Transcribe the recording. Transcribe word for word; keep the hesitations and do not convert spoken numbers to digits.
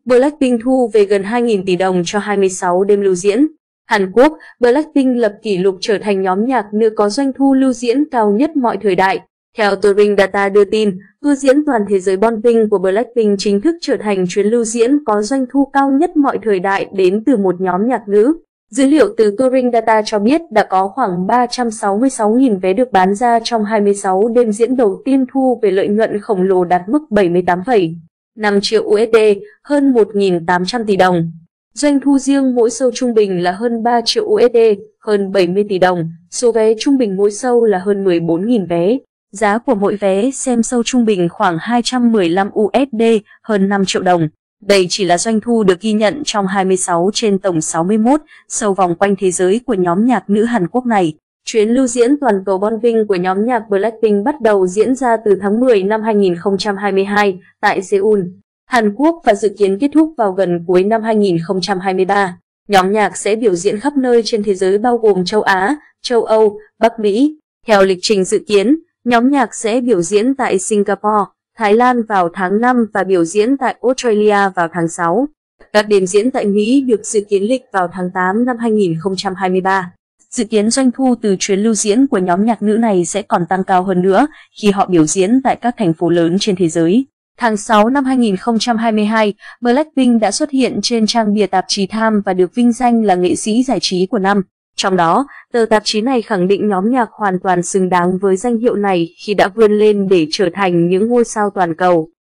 Blackpink thu về gần hai nghìn tỷ đồng cho hai mươi sáu đêm lưu diễn. Hàn Quốc, Blackpink lập kỷ lục trở thành nhóm nhạc nữ có doanh thu lưu diễn cao nhất mọi thời đại. Theo Touring Data đưa tin, tour diễn toàn thế giới Bonping của Blackpink chính thức trở thành chuyến lưu diễn có doanh thu cao nhất mọi thời đại đến từ một nhóm nhạc nữ. Dữ liệu từ Touring Data cho biết đã có khoảng ba trăm sáu mươi sáu nghìn vé được bán ra trong hai mươi sáu đêm diễn đầu tiên, thu về lợi nhuận khổng lồ đạt mức bảy mươi tám phẩy năm triệu u ét đê, hơn một nghìn tám trăm tỷ đồng. Doanh thu riêng mỗi show trung bình là hơn ba triệu u ét đê, hơn bảy mươi tỷ đồng, số vé trung bình mỗi show là hơn mười bốn nghìn vé. Giá của mỗi vé xem show trung bình khoảng hai trăm mười lăm u ét đê, hơn năm triệu đồng. Đây chỉ là doanh thu được ghi nhận trong hai mươi sáu trên tổng sáu mươi mốt show vòng quanh thế giới của nhóm nhạc nữ Hàn Quốc này. Chuyến lưu diễn toàn cầu Bonping của nhóm nhạc Blackpink bắt đầu diễn ra từ tháng mười năm hai nghìn không trăm hai mươi hai tại Seoul, Hàn Quốc và dự kiến kết thúc vào gần cuối năm hai nghìn không trăm hai mươi ba. Nhóm nhạc sẽ biểu diễn khắp nơi trên thế giới bao gồm châu Á, châu Âu, Bắc Mỹ. Theo lịch trình dự kiến, nhóm nhạc sẽ biểu diễn tại Singapore, Thái Lan vào tháng năm và biểu diễn tại Australia vào tháng sáu. Các đêm diễn tại Mỹ được dự kiến lịch vào tháng tám năm hai nghìn không trăm hai mươi ba. Dự kiến doanh thu từ chuyến lưu diễn của nhóm nhạc nữ này sẽ còn tăng cao hơn nữa khi họ biểu diễn tại các thành phố lớn trên thế giới. Tháng sáu năm hai nghìn không trăm hai mươi hai, Blackpink đã xuất hiện trên trang bìa tạp chí Time và được vinh danh là nghệ sĩ giải trí của năm. Trong đó, tờ tạp chí này khẳng định nhóm nhạc hoàn toàn xứng đáng với danh hiệu này khi đã vươn lên để trở thành những ngôi sao toàn cầu.